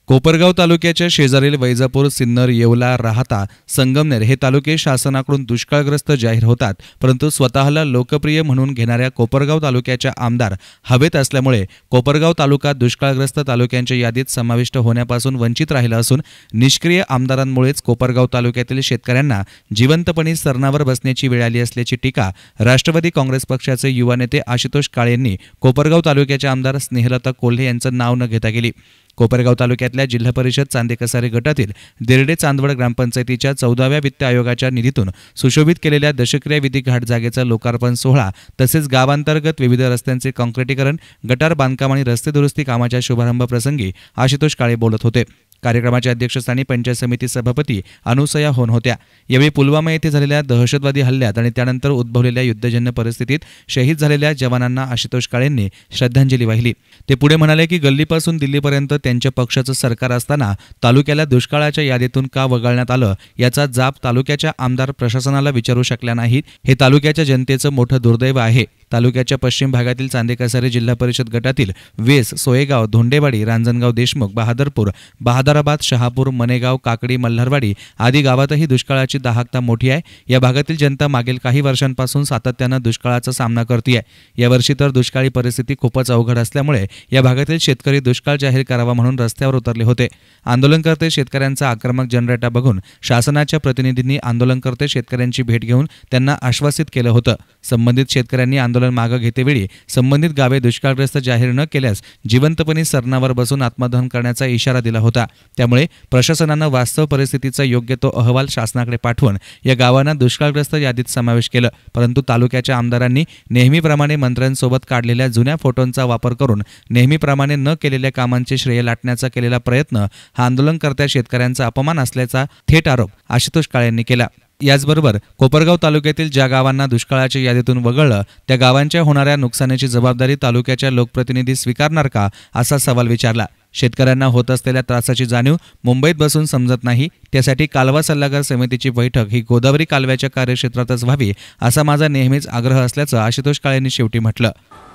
कोपरगाव तालुक्याच्या शेजारील वैजापूर, सिन्नर, येवला, राहाता, संगमनेर हे तालुके शासनाकडून दुष्काळग्रस्त जाहीर होतात, परंतु स्वतःला लोकप्रिय म्हणून घेणाऱ्या कोपरगाव तालुक्याच्या आमदार हवेत असल्यामुळे कोपरगाव तालुका दुष्काळग्रस्त तालुक्यांच्या यादीत समाविष्ट होण्यापासून वंचित राहिला असून निष्क्रिय आमदारांमुळेच कोपरगाव तालुक्यातील शेतकऱ्यांना जिवंतपणे सरणावर बसण्याची वेळ आली असल्याची टीका राष्ट्रवादी काँग्रेस पक्षाचे युवा नेते आशुतोष काळे यांनी कोपरगाव तालुक्याच्या आमदार स्नेहलता कोल्हे यांचं नाव न घेता केली। कोपरगाव तालुक्यातल्या जिल्हा परिषद चांदेकसारे गटातील देरडे चांदवड ग्रामपंचायतीच्या 14व्या वित्त आयोगाच्या निधीतून सुशोभित केलेल्या दशक्रिया विधी घाट जागेचा लोकार्पण सोहळा तसेच गावांतर्गत विविध रस्त्यांचे काँक्रिटीकरण, गटार बांधकाम आणि रस्ते दुरुस्ती कामाच्या शुभारंभ प्रसंगी आशुतोष काळे बोलत होते। कार्यक्रमाच्या अध्यक्षस्थानी पंचायत समिती सभापती अनुसया होन होत्या। यावेळी पुलवामा येथे झालेल्या दहशतवादी हल्ल्यात आणि त्यानंतर उद्भवलेल्या युद्धजन्य परिस्थितीत शहीद झालेल्या जवानांना आशुतोष काळेंनी श्रद्धांजली वाहिली। ते पुढे म्हणाले की गल्लीपासून दिल्लीपर्यंत त्यांच्या पक्षाचं सरकार असताना तालुक्याला दुष्काळाच्या यादीतून का वगळण्यात आलं याचा जाब तालुक्याच्या आमदार प्रशासनाला विचारू शकल्या नाहीत, हे तालुक्याच्या जनतेचं मोठं दुर्दैव आहे। तालुक्याच्या पश्चिम भागातील चांदेकसारे जिल्हा परिषद गटातील वेस, सोयगाव, धोंडेवाडी, रांजणगाव, देशमुख, बहादरपूर, बहादराबाद, शहापूर, मनेगाव, काकडी, मल्हारवाडी आदी गावातही दुष्काळाची दाहकता मोठी आहे। या भागातील जनता मागील काही वर्षांपासून सातत्यानं दुष्काळाचा सामना करते आहे। यावर्षी तर दुष्काळी परिस्थिती खूपच अवघड असल्यामुळे या भागातील शेतकरी दुष्काळ जाहीर करावा म्हणून रस्त्यावर उतरले होते। आंदोलनकर्ते शेतकऱ्यांचा आक्रमक जनरेटा बघून शासनाच्या प्रतिनिधींनी आंदोलनकर्ते शेतकऱ्यांची भेट घेऊन त्यांना आश्वासित केलं होतं। संबंधित शेतकऱ्यांनी आंदोलन मागे घेतेवेळी संबंधित गावे दुष्काळग्रस्त जाहीर न केल्यास जिवंतपणे सरणावर बसून आत्मदहन करण्याचा इशारा दिला होता। त्यामुळे प्रशासनानं वास्तव परिस्थितीचा योग्य तो अहवाल शासनाकडे पाठवून या गावांना दुष्काळग्रस्त यादीत समावेश केलं, परंतु तालुक्याच्या आमदारांनी नेहमीप्रमाणे मंत्र्यांसोबत काढलेल्या जुन्या फोटोंचा वापर करून नेहमीप्रमाणे न केलेल्या कामांचे श्रेय लाटण्याचा केलेला प्रयत्न हा आंदोलनकर्त्या शेतकऱ्यांचा अपमान असल्याचा थेट आरोप आशुतोष काळे यांनी केला। याचबरोबर कोपरगाव तालुक्यातील ज्या गावांना दुष्काळाच्या यादीतून वगळलं त्या गावांच्या होणाऱ्या नुकसानीची जबाबदारी तालुक्याच्या लोकप्रतिनिधी स्वीकारणार का, असा सवाल विचारला। शेतकऱ्यांना होत असलेल्या त्रासाची जाणीव मुंबईत बसून समजत नाही, त्यासाठी कालवा सल्लागार समितीची बैठक ही गोदावरी कालव्याच्या कार्यक्षेत्रातच व्हावी असा माझा नेहमीच आग्रह असल्याचं आशुतोष काळे यांनी शेवटी म्हटलं।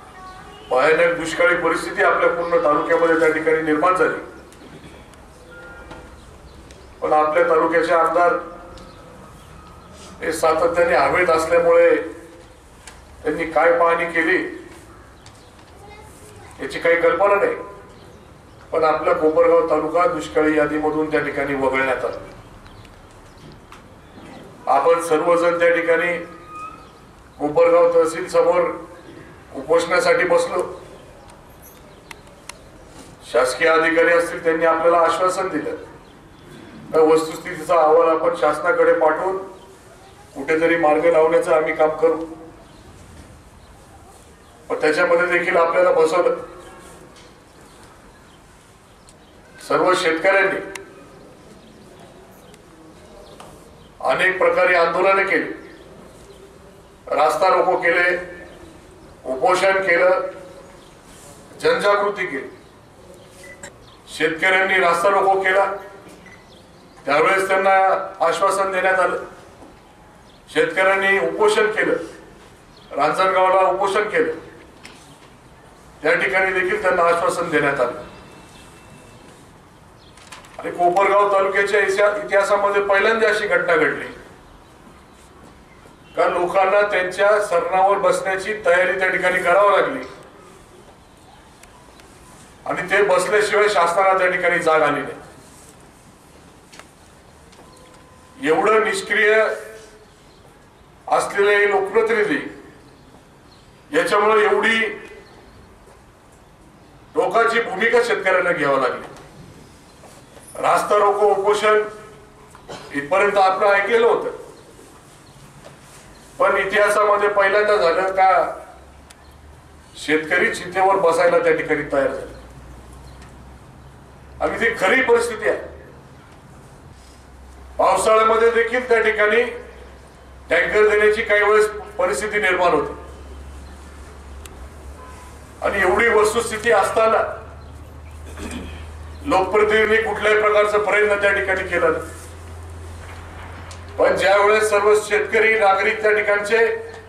भयानक दुष्काळी परिस्थिती आपल्या पूर्ण तालुक्यामध्ये त्या ठिकाणी निर्माण झाली, पण आपल्या तालुक्याचे आमदार हे सातत्याने हवेत असल्यामुळे त्यांनी काय पाहणी केली याची काही कल्पना नाही, पण आपला कोपरगाव तालुका दुष्काळी यादीमधून त्या ठिकाणी वगळण्यात आला। आपण सर्वजण त्या ठिकाणी कोपरगाव तहसील समोर उपोषणासाठी बसलो। शासकीय अधिकारी असतील त्यांनी आपल्याला आश्वासन दिलं, वस्तुस्थितीचा अहवाल आपण शासनाकडे पाठवून कुठेतरी मार्ग लावण्याचं आम्ही काम करू, पण त्याच्यामध्ये देखील आपल्याला बसवलं। सर्व शेतकऱ्यांनी अनेक प्रकारे आंदोलने केली, रास्ता रोको केले, उपोषण केलं, जनजागृती केली। शेतकऱ्यांनी रास्ता रोको केला त्यावेळेस त्यांना आश्वासन देण्यात आलं, शेतकऱ्यांनी उपोषण केलं, रांजणगावला उपोषण केलं, त्या ठिकाणी देखील त्यांना आश्वासन देण्यात आलं। आणि कोपरगाव तालुक्याच्या इतिहासामध्ये पहिल्यांदा अशी घटना घडली का लोकांना त्यांच्या सरणावर बसण्याची तयारी त्या ठिकाणी करावी लागली आणि ते बसल्याशिवाय शासनाला त्या ठिकाणी जाग आली नाही। एवढं निष्क्रिय असलेले लोकप्रतिनिधी, याच्यामुळे एवढी टोकाची भूमिका शेतकऱ्यांना घ्यावी लागली। रास्ता रोको, उपोषण इथपर्यंत आपण ऐकलेलं होतं, पण इतिहासामध्ये पहिल्यांदा झालं का शेतकरी चितेवर बसायला त्या ठिकाणी तयार झाले आणि ती खरी परिस्थिती आहे। पावसाळ्यामध्ये देखील त्या ठिकाणी टँकर देण्याची काही वेळेस परिस्थिती निर्माण होते आणि एवढी वस्तुस्थिती असताना लोकप्रतिनिधींनी कुठल्याही प्रकारचा प्रयत्न त्या ठिकाणी केला नाही, पण ज्या वेळेस सर्व शेतकरी नागरिक त्या ठिकाणचे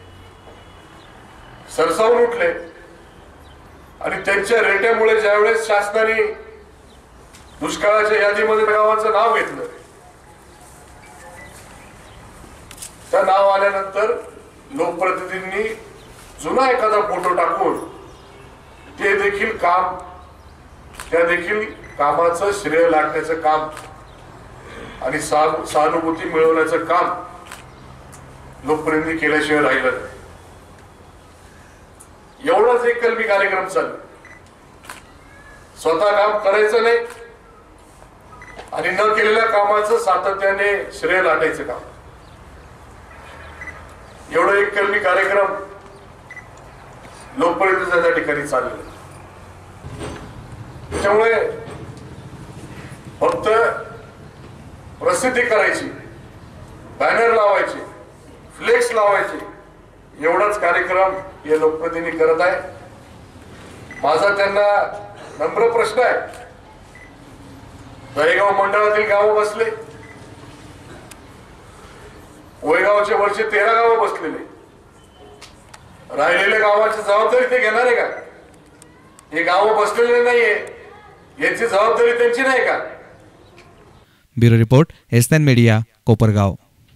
सरसावून उठले आणि त्यांच्या रेट्यामुळे ज्यावेळेस शासनाने दुष्काळाच्या यादीमध्ये गावाचं नाव घेतलं. त्या नाव आल्यानंतर लोकप्रतिनिधींनी जुना एखादा फोटो टाकून ते देखील काम, त्या देखील कामाचं श्रेय लाटण्याचं काम आणि सहानुभूती मिळवण्याचं काम लोकप्रतिनिधी केल्याशिवाय राहिलं नाही. एवढाच एक कलमी कार्यक्रम चालू. स्वतः काम करायचं नाही आणि न केलेल्या कामाचं सातत्याने श्रेय लाटायचं काम, एवढं एक कलमी कार्यक्रम लोकप्रतिनिधींच्या त्या ठिकाणी चाललेला. त्यामुळे फक्त प्रसिद्धी करायची, बॅनर लावायचे, फ्लेक्स लावायचे, एवढाच कार्यक्रम हे लोकप्रतिनिधी करत आहे. माझा त्यांना नम्र प्रश्न आहे. दहेगाव मंडळातील गावं बसले, वयगावचे वरचे 13 गावं बसलेले, राहिलेल्या गावाची जबाबदारी ते घेणार आहे का? हे गावं बसलेले नाहीये, याची जबाबदारी त्यांची नाही का? Bureau report, SN media, Kopargaon.